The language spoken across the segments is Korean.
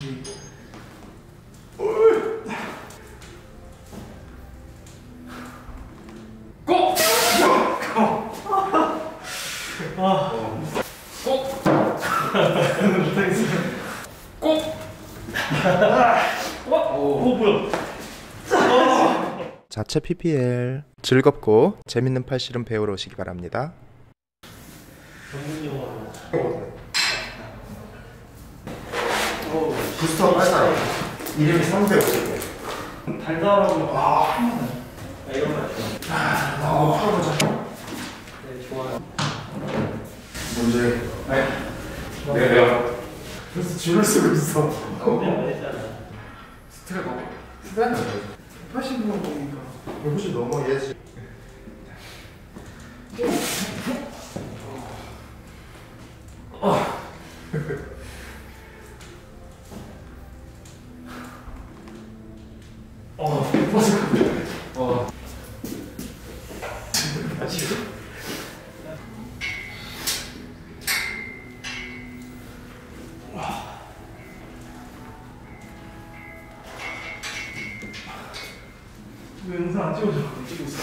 고! 뭐야? 자체 PPL 즐겁고 재밌는 팔씨름 배우러 오시기 바랍니다. 부스터 빨리 이름이 350. 달달하고 이런 거 한번 풀어보자. 네, 좋아요. 문제. 내가 벌써 줄을 쓰고 있어. 그냥 했잖아. 스트랩 봐. 스트랩? 80분 보니까 150 넘어 얘지. 왜 영상 안 찍어줘? 찍고 있어.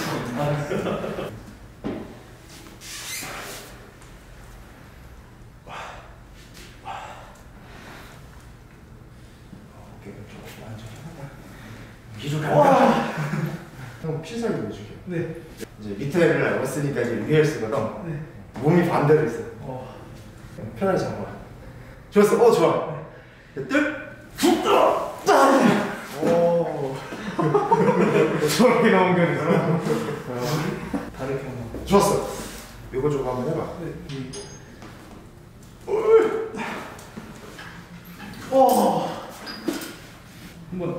기준 간다. 형 피살기 해줄게요. 네. 이제 밑에를 알고 쓰니까 이제 위에를 쓰거든. 네. 몸이 반대로 있어. 편하게 잡아. 좋았어. 좋아. 뜰. 오. 저렇게 나온 게 있어. 다르게 한번. 좋았어. 이거 좀 한번 해봐. 네. 한번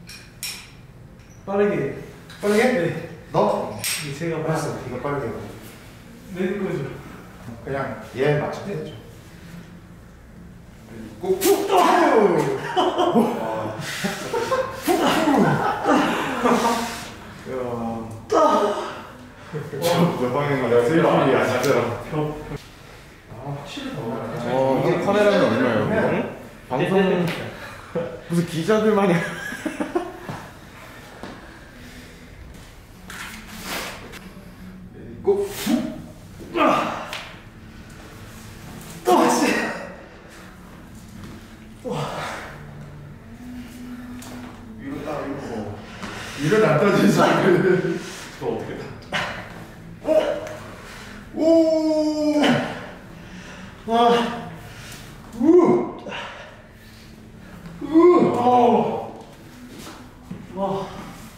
빠르게. 빠르게? 네. 너? 제가 알았어. 이거 빠르게 해봐. 내 거죠. 그냥 얘 맞춰 되죠. 꼭. 몇 방인 거야? 슬슬이 아시더라. 확실히 더. 이게 카메라는 얼마예요? 방송 무슨 기자들 마냥. 꼭. 위로 따 위로. 위로 안 떠지지. 또 어떻게? 오. 와. 우. 와.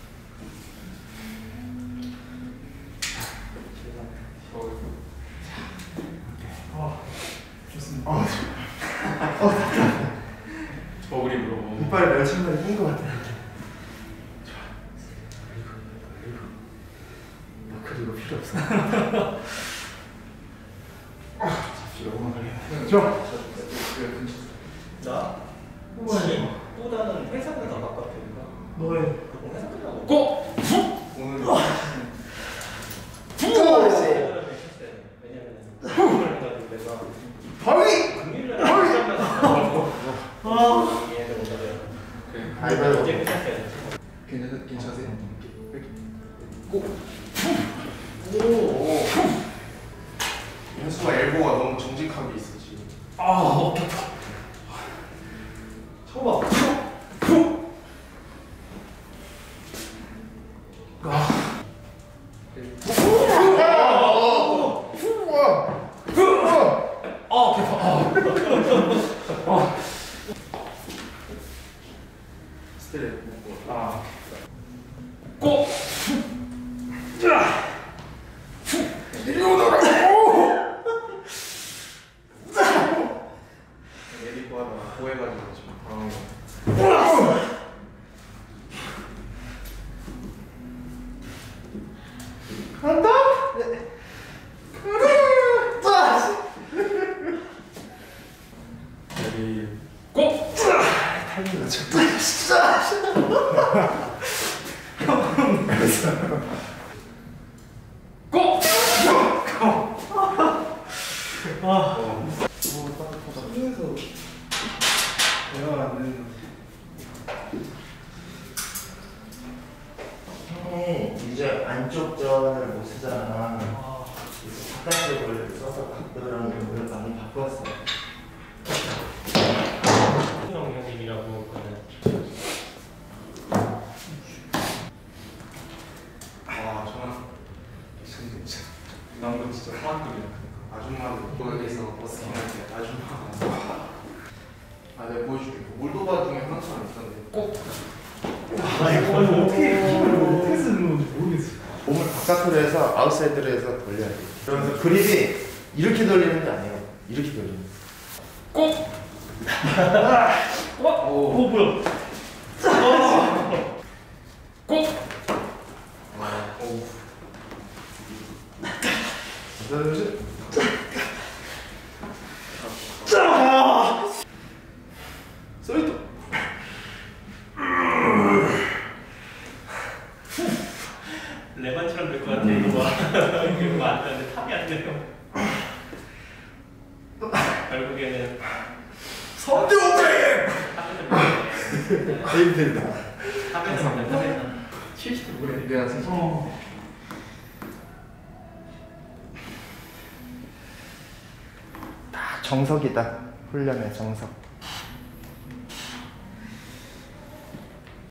좋습니다. 저그림으로. 이빨에 멸치물이 낀것 같아. 그리고 필요 없어. 이거만 걸리면. 좋아. 나 보다는 회사가 더 가깝으니까. 너의 회사 끝나고. 고! 오늘. 왜냐면 내가 바위. 금요일날 시작하고 얘네들 오다가 아이고. 이제 끝났어요. 괜찮으세요? 꼭. 오. 현수가 엘보가 너무 정직하게 있어 지금. 오케이. 쳐봐. 스트레스. 고! 이리 오너라. 에디코 하다가 보해가지고 지금 당황해. 간다. 여기 고! 타이밍 놓쳤다. 진짜. 고! 손에서 대화가 안 되는 거지. 형이 이제 안쪽 전을 못 쓰잖아. 그래서 바깥쪽을 써서 그런 걸 많이 바꿨어. 형님이라고 저는 진짜 남도 진짜 소환급이야. 아줌마들 거기서 버스킹할 때 아줌마. 내가 보여줄게. 몰도바 중에 하나 있었는데 꼭. 이거 어떻게 쓰는 건지 모르겠어. 몸을 바깥으로 해서 아웃사이드로 해서 돌려야 돼. 그러면서 그립이 이렇게 돌리는 게 아니에요. 이렇게 돌리는 거. 오 뭐야? 소리도. 레반처럼 될 것 같아. 이거 봐. 이거 안 되는데 탑이 안 돼요. 결국에는 3대 500! 힘들다. 탑에서 70도 모래. 내가 진짜. 정석이다. 훈련의 정석.